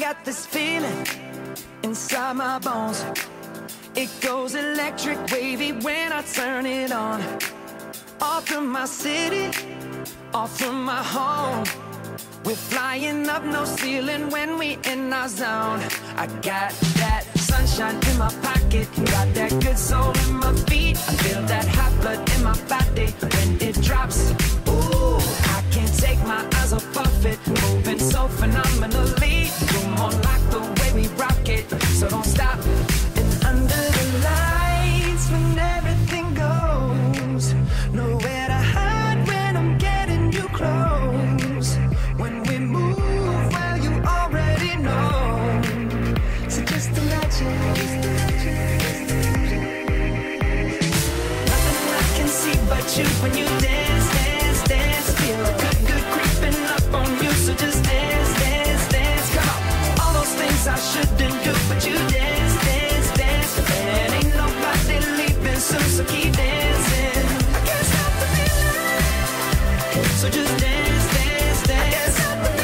got this feeling inside my bones. It goes electric wavy when I turn it on. Off from my city, off from my home. We're flying up, no ceiling when we in our zone. I got that sunshine in my pocket, got that good soul in my feet. I feel that hot blood in my body when it drops. Ooh, I can't take my eyes off of it, moving so phenomenally. You're more like the way we rock it, so don't stop. And under the lights when everything goes, nowhere to hide when I'm getting you close. When we move, well, you already know. So just imagine. Nothing I can see but you when you dance, dance, dance. Feel good, good creeping up on you. So just dance, dance, dance. Come on. All those things I shouldn't do, but you dance, dance, dance. And ain't nobody leaving soon, so keep dancing. I can't stop the feeling. So just dance, dance, dance.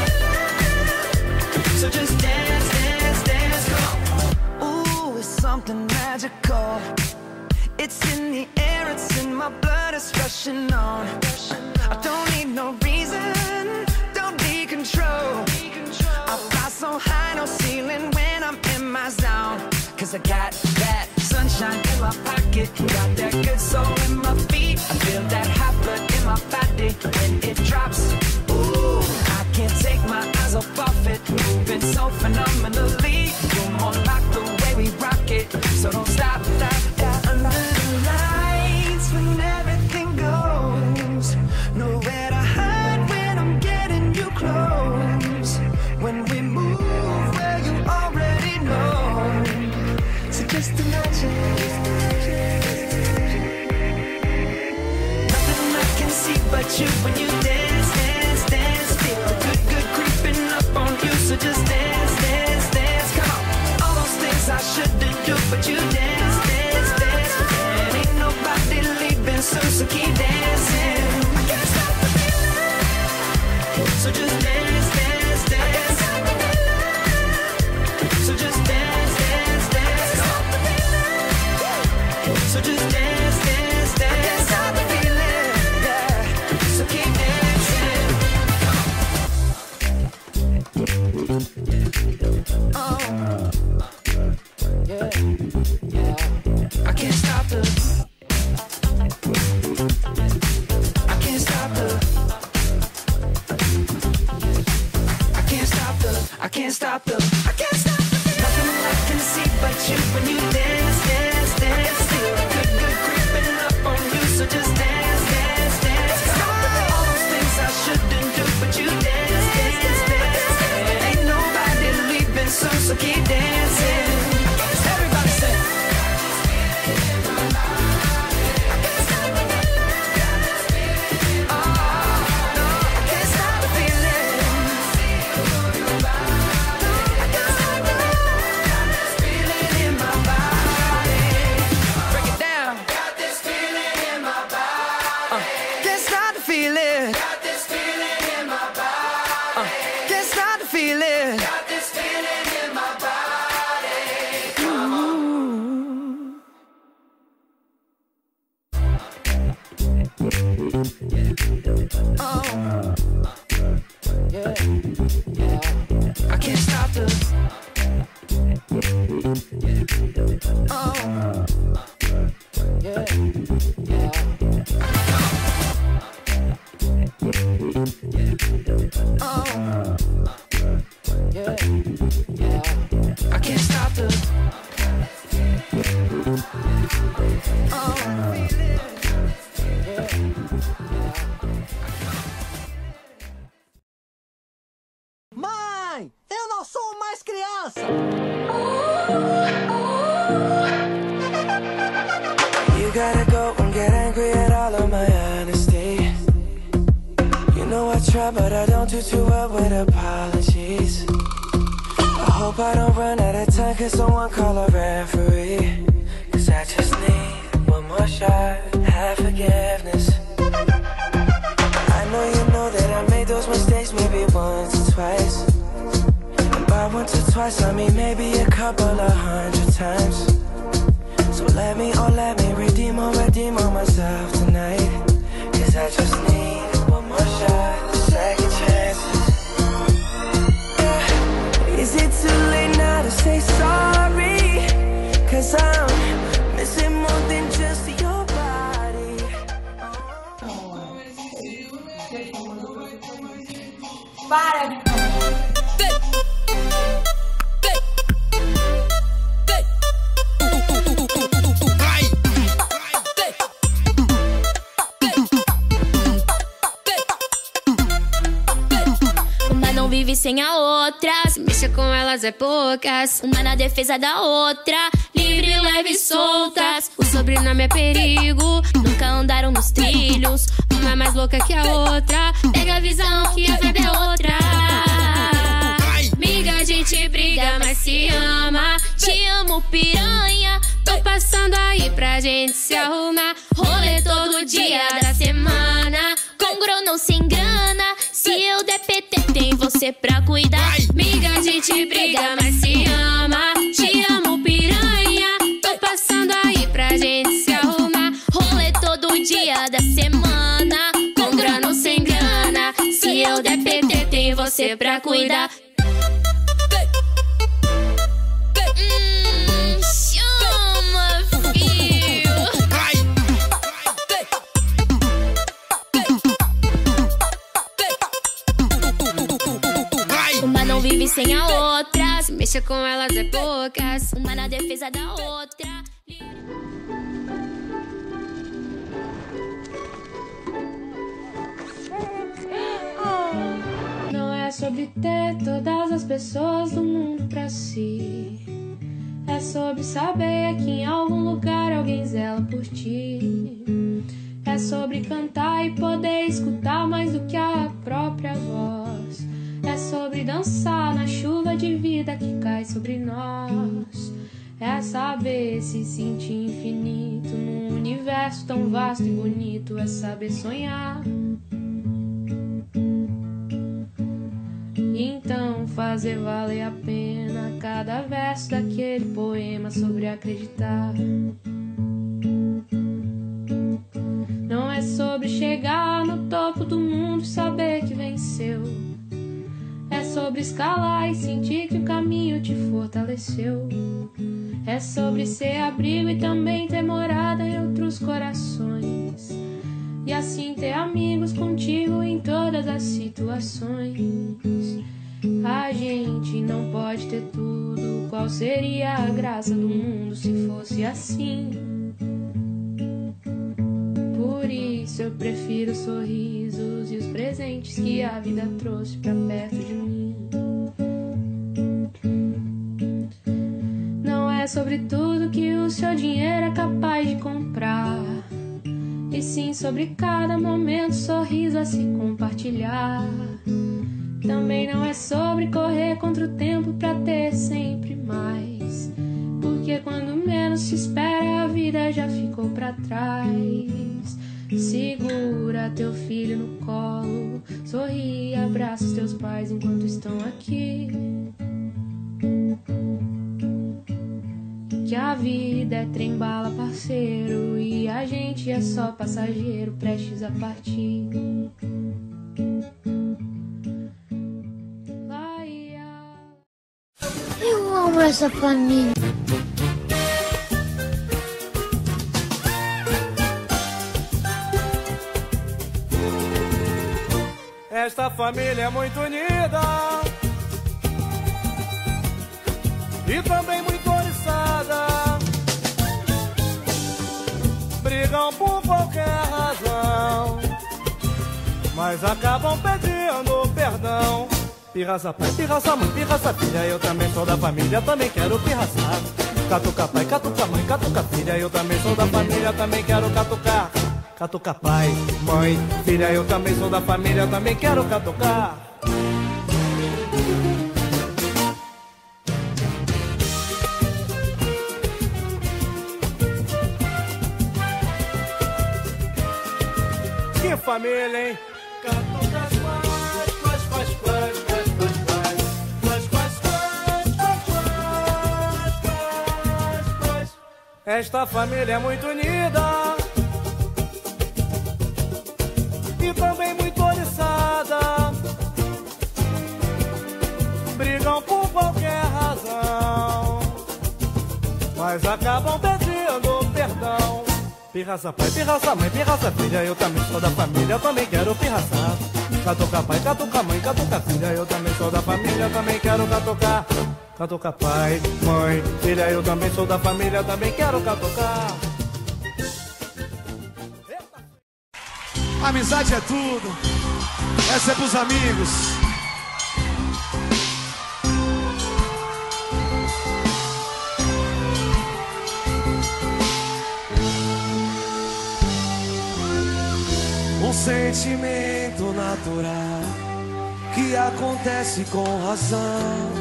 So just dance, dance, dance, come on. Ooh, it's something magical. It's in the air, it's in my blood, it's rushing on. I don't need no reason, don't need control. I fly so high, no ceiling when I'm in my zone. Cause I got that sunshine in my pocket, got that good soul in my feet. I feel that hot blood in my body when it drops. Ooh, I can't take my eyes off of it, moving so phenomenally. You're more like the way we rock it, so don't stop, stop, stop. Under the lights when everything goes, nowhere to hide when I'm getting you close. When we move, well, you already know. So just imagine. Nothing I can see but you when you dance, dance, dance. Feel good, good creeping up on you. So just dance, dance, dance. Come on. All those things I shouldn't do, but you dance, dance, dance. And ain't nobody leaving soon, so keep dancing. I can't stop the feeling. So just dance, dance, dance. So just dance, dance, dance. So just dance, dance, dance. I can't stop the feeling, yeah. So keep dancing. Oh, yeah, yeah. I can't stop the. I can't stop the. I can't stop the. I can't stop the. I can't stop the. Nothing I can see but you when you dance, dance, dance. Feel good, good creeping up on you. So just dance, dance, dance. All those things I shouldn't do, but you dance, dance, dance. And ain't nobody leaving soon, so keep dancing. Everybody say. Mãe, eu não sou mais criança! You gotta go and get angry at all of my honesty. You know I try, but I don't do too well with apologies. I hope I don't run out of time, cause someone call a referee. Cause I just need one more shot, have forgiveness. I know you know that I made those mistakes maybe once or twice. And by once or twice twice, I mean maybe a couple of 100 times. So let me redeem on myself tonight. Cause I just need one more shot, second chances. Yeah. Is it too late now to say sorry? Cause I'm missing more than just your body. Para! Vive sem a outra, se mexa com elas é poucas. Uma na defesa da outra, livre, leve e soltas. O sobrenome é perigo, nunca andaram nos trilhos. Uma é mais louca que a outra, pega a visão que a vida é outra. Miga, a gente briga, mas se ama. Te amo, piranha. Tô passando aí pra gente se arrumar. Rolê todo dia da semana, com grana ou sem grana. Se eu der PT, tem você pra cuidar. Miga, a gente briga, mas se ama. Te amo, piranha. Tô passando aí pra gente se arrumar. Rolê todo dia da semana, com grana ou sem grana. Se eu der PT, tem você pra cuidar. Chama, filho. Uma não vive sem a outra, se mexa com elas é poucas. Uma na defesa da outra. Não é sobre ter todas as pessoas do mundo pra si. É sobre saber que em algum lugar alguém zela por ti. É sobre cantar e poder escutar mais do que a própria voz. É sobre dançar na chuva de vida que cai sobre nós. É saber se sentir infinito num universo tão vasto e bonito. É saber sonhar. Então fazer valer a pena cada verso daquele poema sobre acreditar. Não é sobre chegar no topo do mundo e saber que venceu. É sobre escalar e sentir que o caminho te fortaleceu. É sobre ser abrigo e também ter morada em outros corações. E assim ter amigos contigo em todas as situações. A gente não pode ter tudo. Qual seria a graça do mundo se fosse assim? Por isso eu prefiro os sorrisos e os presentes que a vida trouxe pra perto de mim. Não é sobre tudo que o seu dinheiro é capaz de comprar, e sim sobre cada momento, sorriso a se compartilhar. Também não é sobre correr contra o tempo pra ter sempre mais, porque quando menos se espera a vida já ficou pra trás. Segura teu filho no colo, sorri e abraça os teus pais enquanto estão aqui. Que a vida é trem-bala, parceiro, e a gente é só passageiro prestes a partir. Eu amo essa família. Esta família é muito unida e também muito oriçada. Brigam por qualquer razão, mas acabam pedindo perdão. Pirraça pai, pirraça mãe, pirraça filha, eu também sou da família, também quero pirraçar. Catuca pai, catuca mãe, catuca filha, eu também sou da família, também quero catucar. Catuca pai, mãe, filha, eu também sou da família, também quero catucar. Que família, hein? Catuca as pais, pais, pais, pais, pais, pais, pais, pais, pais, pais, Esta família é muito unida e também muito oriçada. Brigam por qualquer razão, mas acabam pedindo perdão. Pirraça pai, pirraça mãe, pirraça filha, eu também sou da família, eu também quero pirraçar. Catuca pai, catuca mãe, catuca filha, eu também sou da família, eu também quero catucar. Catuca pai, mãe, filha, eu também sou da família, eu também quero catucar. Amizade é tudo, essa é pros amigos. Um sentimento natural que acontece com razão.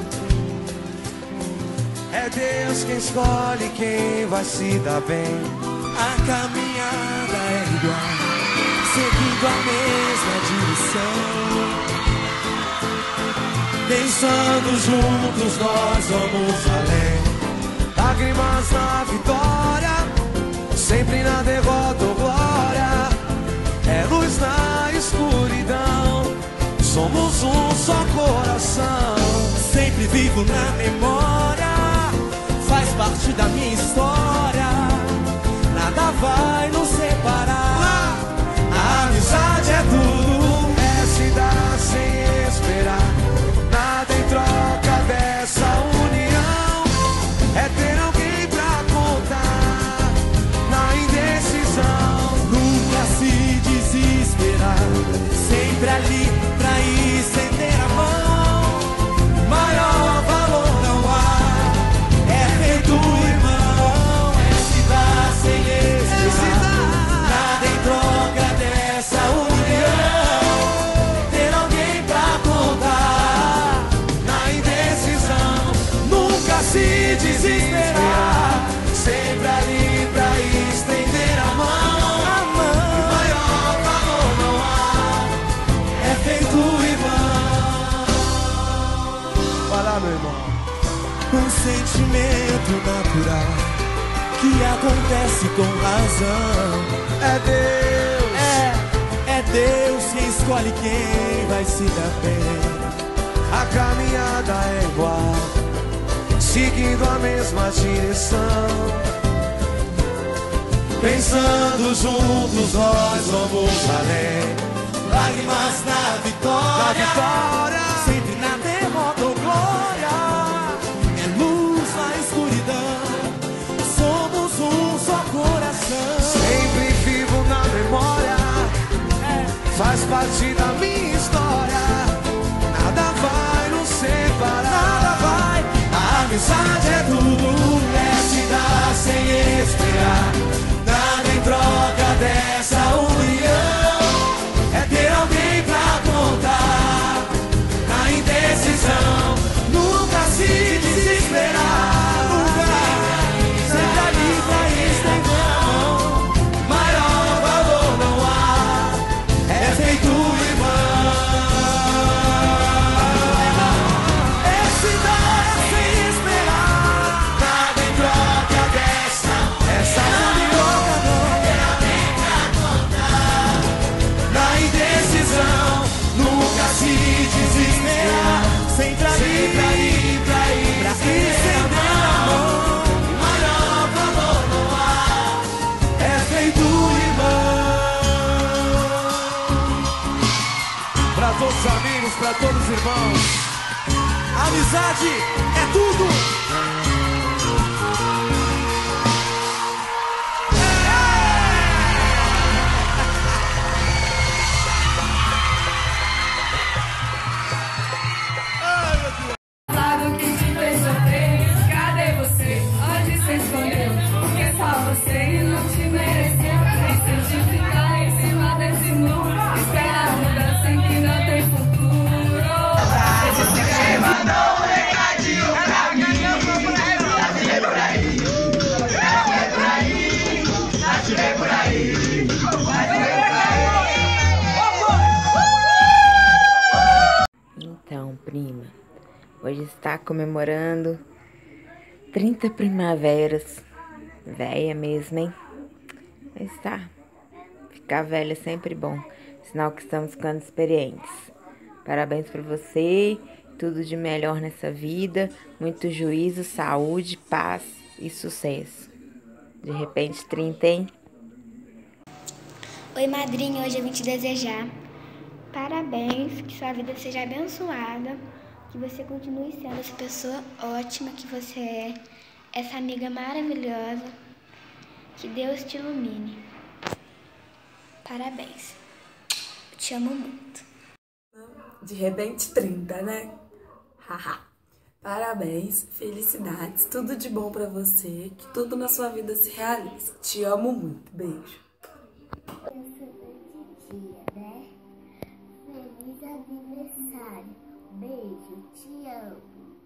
É Deus quem escolhe quem vai se dar bem. A caminhada é igual, seguindo a mesma direção. Pensando juntos nós vamos além. Lágrimas na vitória, sempre na derrota ou glória. É luz na escuridão, somos um só coração. Sempre vivo na memória, faz parte da minha história. Nada vai nos separar. A amizade é tudo, é se dar sem esperar. Nada em troca dessa união. É ter alguém pra contar na indecisão. Nunca se desesperar, sempre ali pra estender a mão. Maior valor não há, é feito irmão. É se dar sem esperar, nada em troca dessa união. Ter alguém pra contar na indecisão. Nunca se desesperar, sempre ali pra estender a mão. Meu irmão, um sentimento natural que acontece com razão. É Deus, é Deus quem escolhe quem vai se dar bem. A caminhada é igual, seguindo a mesma direção. Pensando juntos nós vamos além. Lágrimas na vitória, sempre na derrota ou glória. É luz na escuridão, somos um só coração. Sempre vivo na memória, faz parte da minha história. Nada vai nos separar, nada vai. A amizade é tudo, é se dar sem esperar. Nada em troca dessa união. É ter alguém pra contar na indecisão. Nunca se desesperar, nunca. Sempre ali pra estender a mão. Maior valor não há, é feito irmão. É se dar sem esperar, nada em troca dessa união. Ter alguém pra contar na indecisão. Nunca se desesperar, sempre ali pra estender a mão. Maior valor não há, é feito irmão. Pra todos os amigos, pra todos os irmãos, amizade é tudo. Então, prima, hoje está comemorando 30 primaveras Véia mesmo, hein? Mas tá. Ficar velha é sempre bom. Sinal que estamos ficando experientes. Parabéns pra você. Tudo de melhor nessa vida. Muito juízo, saúde, paz e sucesso. De repente 30, hein? Oi, madrinha. Hoje eu vim te desejar parabéns. Que sua vida seja abençoada. Que você continue sendo essa pessoa ótima que você é. Essa amiga maravilhosa. Que Deus te ilumine. Parabéns. Te amo muito. De repente 30, né? Haha. Parabéns, felicidades, tudo de bom pra você, que tudo na sua vida se realize. Te amo muito. Beijo. Eu sou da titia, né? Feliz aniversário. Beijo, te amo.